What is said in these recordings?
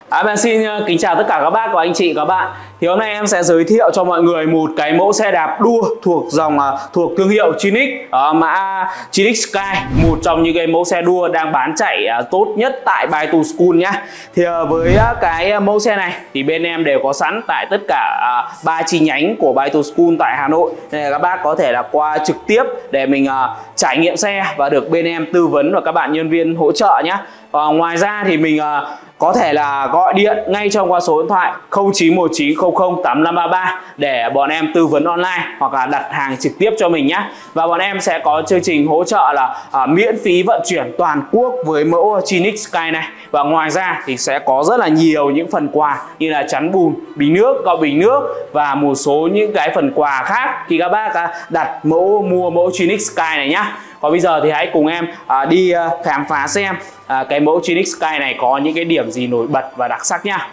Em xin kính chào tất cả các bác và anh chị các bạn. Thì hôm nay em sẽ giới thiệu cho mọi người một cái mẫu xe đạp đua thuộc thương hiệu Chinix, mã Chinix Sky, một trong những cái mẫu xe đua đang bán chạy tốt nhất tại Bike2School nhá. Thì với cái mẫu xe này thì bên em đều có sẵn tại tất cả 3 chi nhánh của Bike2School tại Hà Nội, nên các bác có thể là qua trực tiếp để mình trải nghiệm xe và được bên em tư vấn và các bạn nhân viên hỗ trợ nhé. Ngoài ra thì mình có thể là gọi điện ngay cho qua số điện thoại 0919008533 để bọn em tư vấn online hoặc là đặt hàng trực tiếp cho mình nhé. Và bọn em sẽ có chương trình hỗ trợ là miễn phí vận chuyển toàn quốc với mẫu Chinix Sky này. Và ngoài ra thì sẽ có rất là nhiều những phần quà như là chắn bùn, bình nước, gọng bình nước và một số những cái phần quà khác khi các bác đặt mua mẫu Chinix Sky này nhá. Còn bây giờ thì hãy cùng em đi khám phá xem cái mẫu Chinix Sky này có những cái điểm gì nổi bật và đặc sắc nhá.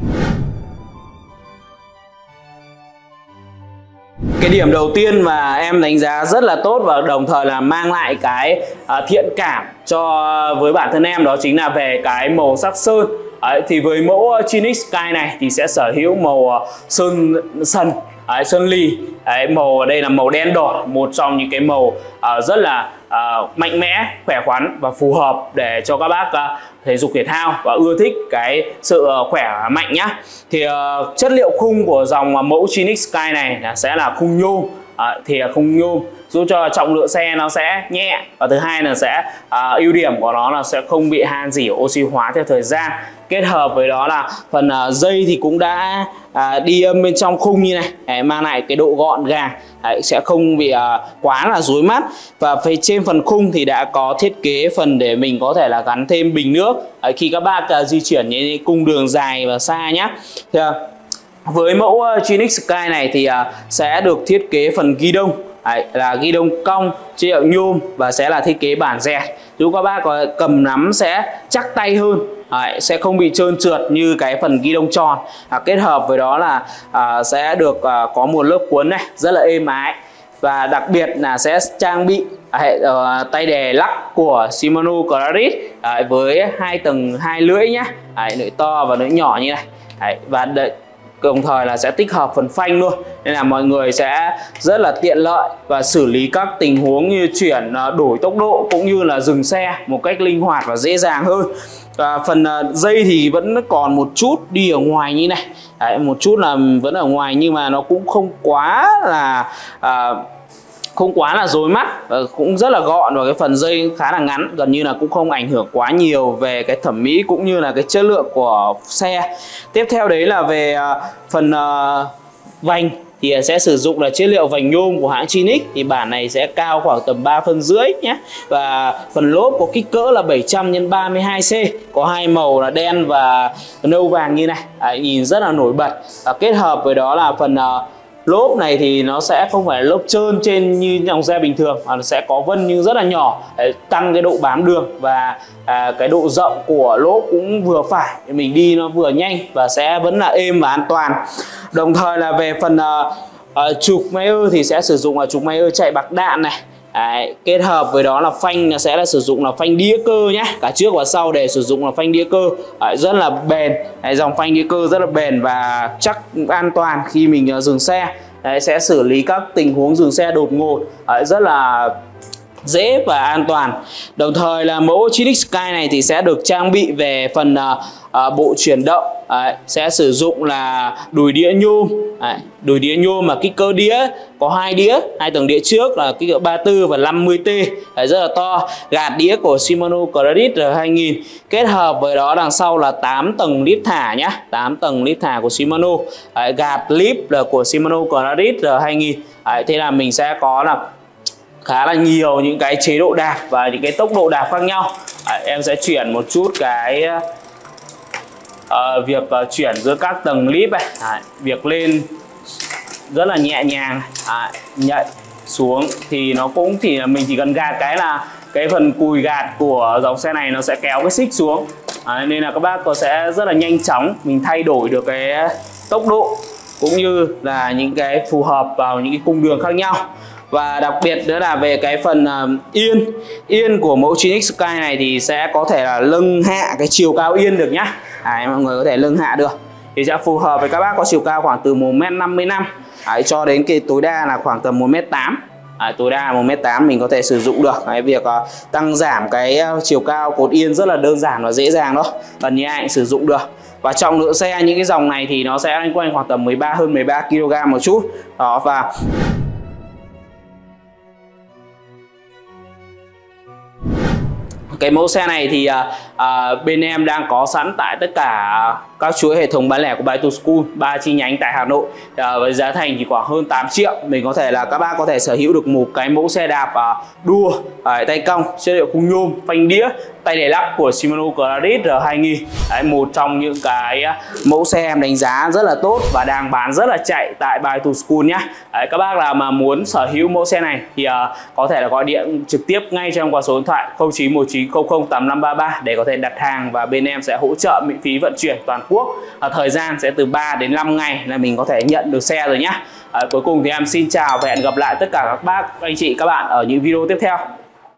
Cái điểm đầu tiên mà em đánh giá rất là tốt và đồng thời là mang lại cái thiện cảm với bản thân em, đó chính là về cái màu sắc sơn. Thì với mẫu Chinix Sky này thì sẽ sở hữu màu sơn lì. Màu ở đây là màu đen đỏ, một trong những cái màu rất là mạnh mẽ, khỏe khoắn và phù hợp để cho các bác thể dục thể thao và ưa thích cái sự khỏe mạnh nhá. Thì chất liệu khung của dòng mẫu Chinix Sky này sẽ là khung nhôm. Thì khung nhôm giúp cho trọng lượng xe nó sẽ nhẹ, và thứ hai là sẽ ưu điểm của nó là sẽ không bị han rỉ oxy hóa theo thời gian. Kết hợp với đó là phần dây thì cũng đã đi âm bên trong khung như này, mang lại cái độ gọn gàng, sẽ không bị quá là rối mắt. Và phía trên phần khung thì đã có thiết kế phần để mình có thể là gắn thêm bình nước khi các bác di chuyển những cung đường dài và xa nhé. Thì, với mẫu Chinix Sky này thì sẽ được thiết kế phần ghi đông là ghi đông cong, chất liệu nhôm và sẽ là thiết kế bản dẹt, giúp các bác có cầm nắm sẽ chắc tay hơn, sẽ không bị trơn trượt như cái phần ghi đông tròn. Kết hợp với đó là sẽ được có một lớp cuốn này rất là êm ái, và đặc biệt là sẽ trang bị hệ tay đè lắc của Shimano Claris với 2 tầng 2 lưỡi nhé, lưỡi to và lưỡi nhỏ như này. Và đồng thời là sẽ tích hợp phần phanh luôn, nên là mọi người sẽ rất là tiện lợi và xử lý các tình huống như chuyển đổi tốc độ cũng như là dừng xe một cách linh hoạt và dễ dàng hơn. Phần dây thì vẫn còn một chút đi ở ngoài như này, một chút là vẫn ở ngoài, nhưng mà nó cũng không quá là rối mắt, cũng rất là gọn, và cái phần dây khá là ngắn, gần như là cũng không ảnh hưởng quá nhiều về cái thẩm mỹ cũng như là cái chất lượng của xe. Tiếp theo đấy là về phần vành thì sẽ sử dụng là chất liệu vành nhôm của hãng Chinix, thì bản này sẽ cao khoảng tầm 3,5 phân nhé. Và phần lốp có kích cỡ là 700 x 32C, có 2 màu là đen và nâu vàng như này, nhìn rất là nổi bật. Và kết hợp với đó là phần lốp này thì nó sẽ không phải là lốp trơn trên như dòng xe bình thường, mà nó sẽ có vân nhưng rất là nhỏ để tăng cái độ bám đường, và cái độ rộng của lốp cũng vừa phải, mình đi nó vừa nhanh và sẽ vẫn là êm và an toàn. Đồng thời là về phần trục Mayer thì sẽ sử dụng là trục Mayer chạy bạc đạn này. Kết hợp với đó là phanh sẽ là sử dụng là phanh đĩa cơ nhé, cả trước và sau đều sử dụng là phanh đĩa cơ, rất là bền. Dòng phanh đĩa cơ rất là bền và chắc an toàn khi mình dừng xe. Sẽ xử lý các tình huống dừng xe đột ngột rất là dễ và an toàn. Đồng thời là mẫu Chinix Sky này thì sẽ được trang bị về phần bộ chuyển động, sẽ sử dụng là đùi đĩa nhôm, đùi đĩa nhôm mà kích cỡ đĩa có 2 tầng đĩa trước là kích cỡ 34 và 50T, rất là to. Gạt đĩa của Shimano Claris R2000, kết hợp với đó đằng sau là 8 tầng lip thả nhá, 8 tầng lip thả của Shimano. Gạt lip là của Shimano Claris R2000. Thế là mình sẽ có là khá là nhiều những cái chế độ đạp và những cái tốc độ đạp khác nhau. Em sẽ chuyển một chút cái việc chuyển giữa các tầng lip này. Việc lên rất là nhẹ nhàng, nhạy xuống thì nó cũng mình chỉ cần gạt cái là cái phần cùi gạt của dòng xe này nó sẽ kéo cái xích xuống, nên là các bác sẽ rất là nhanh chóng mình thay đổi được cái tốc độ cũng như là những cái phù hợp vào những cái cung đường khác nhau. Và đặc biệt nữa là về cái phần yên của mẫu Chinix Sky này thì sẽ có thể là nâng hạ cái chiều cao yên được nhá. Đấy, mọi người có thể lưng hạ được thì sẽ phù hợp với các bác có chiều cao khoảng từ 1m55 cho đến cái tối đa là khoảng tầm 1m8. Tối đa 1m8 mình có thể sử dụng được. Việc tăng giảm cái chiều cao cột yên rất là đơn giản và dễ dàng đó, gần như ai cũng sử dụng được. Và trọng lượng xe những cái dòng này thì nó sẽ quanh khoảng tầm hơn 13 kg một chút đó. Và cái mẫu xe này thì bên em đang có sẵn tại tất cả các chuỗi hệ thống bán lẻ của Bike2School 3 chi nhánh tại Hà Nội, với giá thành thì khoảng hơn 8 triệu. Mình có thể là các bác có thể sở hữu được một cái mẫu xe đạp đua tay cong, chất liệu khung nhôm, phanh đĩa, tay đẩy lắc của Shimano Gladys R2000. Đấy, một trong những cái mẫu xe em đánh giá rất là tốt và đang bán rất là chạy tại Bike2School nhé. Các bác nào mà muốn sở hữu mẫu xe này thì có thể là gọi điện trực tiếp ngay cho em qua số điện thoại 0919008533 để có thể đặt hàng, và bên em sẽ hỗ trợ miễn phí vận chuyển toàn quốc. Thời gian sẽ từ 3 đến 5 ngày là mình có thể nhận được xe rồi nhé. Cuối cùng thì em xin chào và hẹn gặp lại tất cả các bác, anh chị, các bạn ở những video tiếp theo.